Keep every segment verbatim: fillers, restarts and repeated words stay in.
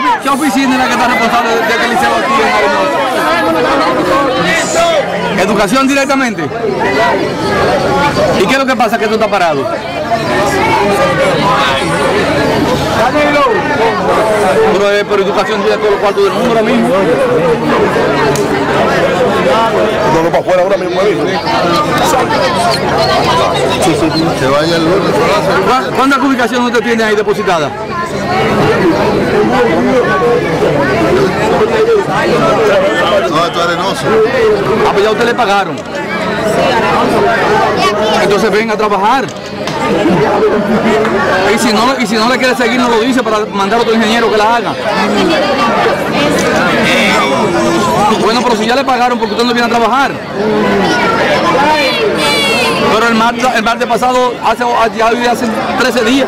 ¿qué oficina es la que está responsable de que el liceo aquí en Arenoso? ¿Educación directamente? ¿Y qué es lo que pasa que tú estás parado? Pero, eh, pero educación tiene todos los cuartos del mundo ahora mismo. No, no, para afuera ahora mismo. Sí, sí, sí. Se vaya el lunes. ¿Cuántas ubicaciones usted tiene ahí depositadas? No, esto es Arenoso. Ah, pues ya a usted le pagaron. Entonces ven a trabajar. Y si no, y si no le quiere seguir, no lo dice para mandar a otro ingeniero que la haga. Bueno, pero si ya le pagaron, porque usted no viene a trabajar. Pero el martes, el martes pasado, hace, ya hace trece días.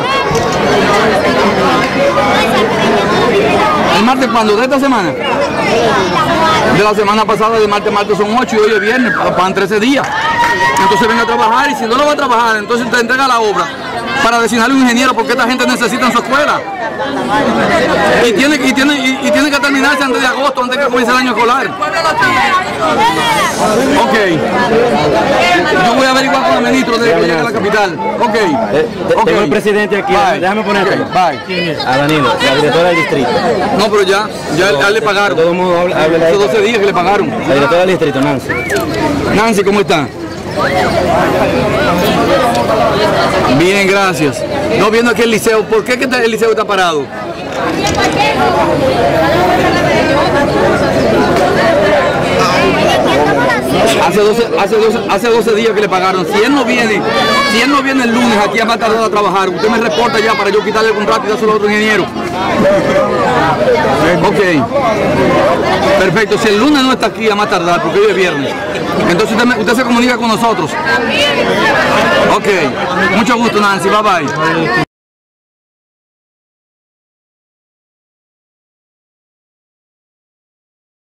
¿El martes cuándo? ¿De esta semana? De la semana pasada, de martes, martes son ocho y hoy es viernes, van trece días. Entonces venga a trabajar y si no lo va a trabajar, entonces te entrega la obra para designarle un ingeniero porque esta gente necesita en su escuela. Y tiene, y, tiene, y, y tiene que terminarse antes de agosto, antes de que comience el año escolar. Ok. Yo voy a averiguar con el ministro de, de la capital. Ok. Eh, okay. Tengo el presidente aquí. Bye. Déjame ponerte. Okay. Bye. A Danilo, la directora del distrito. No, pero ya, ya a él le pagaron. De todo modo, habla, habla Hace doce días que le pagaron. La directora del distrito, Nancy. Nancy, ¿cómo está? Bien, gracias. No viendo aquí el liceo. ¿Por qué que el liceo está parado? Hace doce, hace, doce, hace doce días que le pagaron. Si él no viene, si él no viene el lunes aquí a más tardar a trabajar, usted me reporta ya para yo quitarle el contrato y dárselo a otro ingeniero. Ok. Perfecto. Si el lunes no está aquí a más tardar, porque hoy es viernes, entonces usted, me, usted se comunica con nosotros. Ok. Mucho gusto, Nancy. Bye bye.